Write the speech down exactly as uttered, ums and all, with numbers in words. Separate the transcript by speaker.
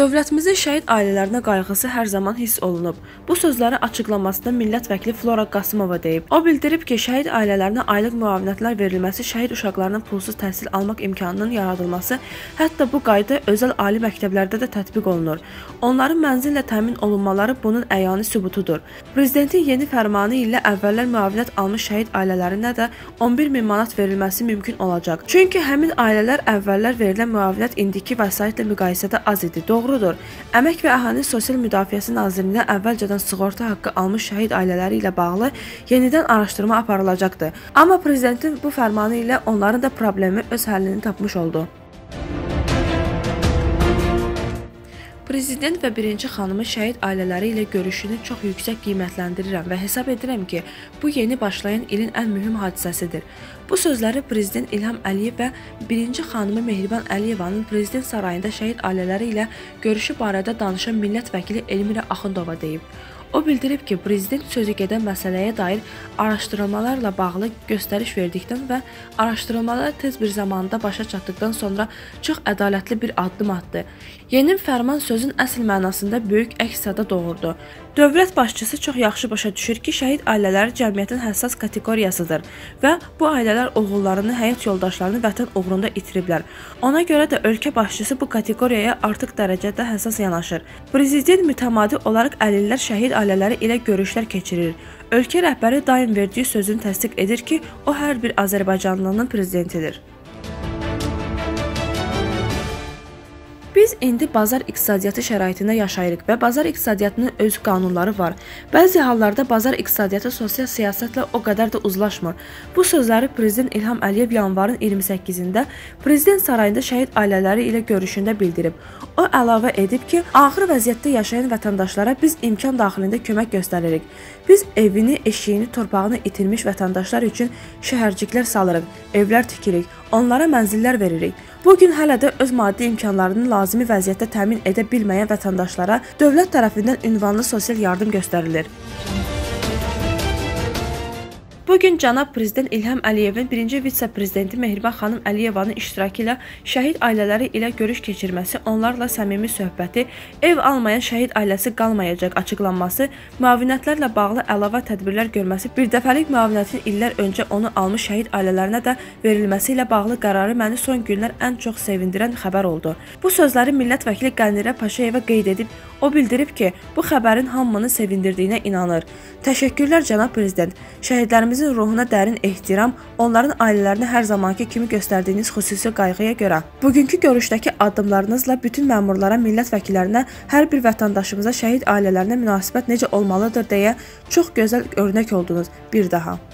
Speaker 1: Dövlətimizin şəhid ailələrinə qayğısı hər zaman hiss olunub. Bu sözləri açıqlamasında millət vəkili Flora Qasımova deyib. O bildirib ki, şəhid ailələrinə aylıq müavinətlər verilməsi, şəhid uşaqlarının pulsuz təhsil almaq imkanının yaradılması, hətta bu qayda özəl ali məktəblərdə də tətbiq olunur. Onların mənzillə təmin olunmaları bunun əyani sübutudur. Prezidentin yeni fərmanı ilə əvvəllər müavinət almış şəhid ailələrinə də on bir min manat verilməsi mümkün olacaq. Çünki həmin ailələr əvvəllər verilən müavinət indiki vəsaitlə müqayisədə az idi. Doğrudur. Əmək və Əhalinin Sosial Müdafiəsi Nazirliyinə əvvəlcədən sığorta haqqı almış şəhid ailələri ilə bağlı yenidən araşdırma aparılacaqdı. Amma prezidentin bu fərmanı ilə onların da problemi öz həllini tapmış oldu. Prezident və birinci xanımın şəhid ailələri ilə görüşünü çox yüksək qiymətləndirirəm və hesab edirəm ki, bu yeni başlayan ilin ən mühüm hadisəsidir. Bu sözləri Prezident İlham Əliyev və birinci xanımı Mehriban Əliyevanın Prezident sarayında şəhid ailələri ilə görüşü barədə danışan millət vəkili Elmira Axundova deyib. O bildirib ki, Prezident sözü gedən məsələyə dair araşdırmalarla bağlı göstəriş verdikdən və araşdırmalar tez bir zamanda başa çatdıqdan sonra çox ədalətli bir addım atdı. Yeni fərman sözün əsl mənasında böyük əks-səda doğurdu. Dövlət başçısı çox yaxşı başa düşür ki, şəhid ailələri cəmiyyətin həssas kateqoriyasıdır və bu ailələr oğullarını, həyat yoldaşlarını vətən uğrunda itiriblər. Ona görə də ölkə başçısı bu kateqoriyaya artıq dərəcədə həssas yanaşır. Prezident mütəmadi olaraq əlillər şəhid ailələri ilə görüşlər keçirir. Ölkə rəhbəri daim verdiyi sözünü təsdiq edir ki, o hər bir Azərbaycanlının prezidentidir. Biz indi bazar iqtisadiyyatı şəraitində yaşayırıq və bazar iqtisadiyyatının öz qanunları var. Bəzi hallarda bazar iqtisadiyyatı sosial siyasətlə o qədər də uzlaşmır. Bu sözləri Prezident İlham Əliyev yanvarın iyirmi səkkizində Prezident sarayında şəhid ailələri ilə görüşündə bildirib. O əlavə edib ki, ağır vəziyyətdə yaşayan vətəndaşlara biz imkan daxilində kömək göstəririk. Biz evini, eşiyini, torpağını itirmiş vətəndaşlar üçün şəhərciklər salırıq, evlər tikirik, onlara mənzillər veririk. Bugün hələ də öz maddi imkanlarını lazımi vəziyyətdə təmin edə bilməyən vətəndaşlara dövlət tərəfindən ünvanlı sosial yardım göstərilir. Bugün cənab Prezident İlham Əliyevin birinci vitse-prezidenti Mehriban xanım Əliyevanın iştirakı ilə şəhid ailələri ilə görüş keçirməsi, onlarla səmimi söhbəti, ev almayan şəhid ailəsi qalmayacaq açıqlanması, müavinətlərlə bağlı əlavə tədbirlər görməsi, birdəfəlik müavinətin illər öncə onu almış şəhid ailələrinə də verilməsi ilə bağlı qərarı məni son günlər ən çox sevindirən xəbər oldu. Bu sözləri millət vəkili Qənirə Paşayeva qeyd edib, o bildirib ki, bu xəbərin hamını sevindirdiyinə inanır. Təşəkkürlər cənab Prezident, şəhidlərimizin ruhuna dərin ehtiram, onların ailələrinə hər zamanki kimi göstərdiyiniz xüsusi qayğıya görə. Bugünkü görüşdəki addımlarınızla bütün məmurlara, millət vəkillərinə, hər bir vətəndaşımıza şəhid ailələrinə münasibət necə olmalıdır deyə çox gözəl örnək oldunuz bir daha.